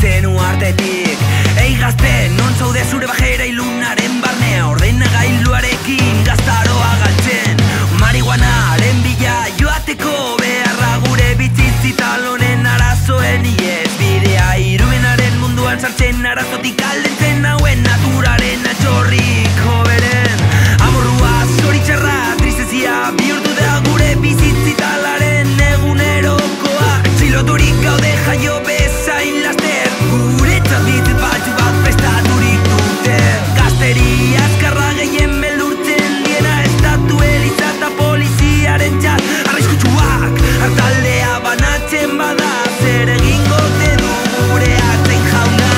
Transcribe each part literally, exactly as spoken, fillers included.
zen uartetik. Ei gazte, non zaude zure bajera ilunaren barnea, ordena gailuarekin gaztaroa galtzen. Marihuanaren bila joateko beharra gure bitzitzita lonen arazoen iez. Bidea irumenaren munduan sartzen arazotik aldentzen hauen naturaren atxorrik hoberen. Amorrua, zoritxarra, tristezia bihurtu da gure bizitzitalaren egunerokoa. Txiloturik gaude jaio bezain laster, guretzat bitz batzu bat prestaturik dute. Gazteri azkarra gehien beldurtzen diena, estatu eliza eta poliziaren txat. Arriskutsuak hartaldea banatzen bada, zer egingo te du gure atzein jauna.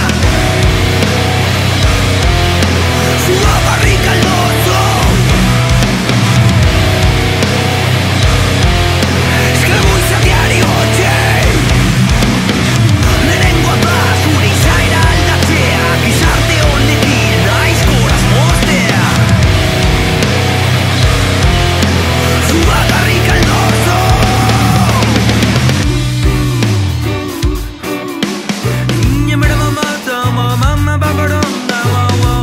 Zua barrik aldozo, esklabu izateari gotxei. Lehenengoa da zure izaera aldatzea, gizarte honekin aizkoraz moztea. Zua barrik aldozo, Nyamara mama tama mama babaronda wow wow.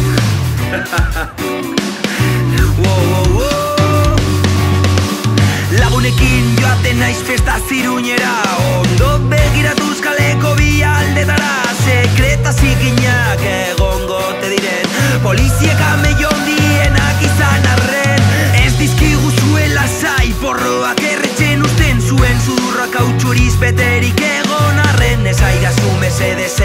Wow wow wow. Lagunekin joaten naiz festa ziruñera, ondo begiratuz kaleko bi aldetara. Sekreta zikinak egongo te diren, poliziek ameion dienak izan arren. Ez dizkigu zuela zai porroak erretzen usten, zuen sudurrak hautxuriz beterik egon arren. Ez aidazu mesedez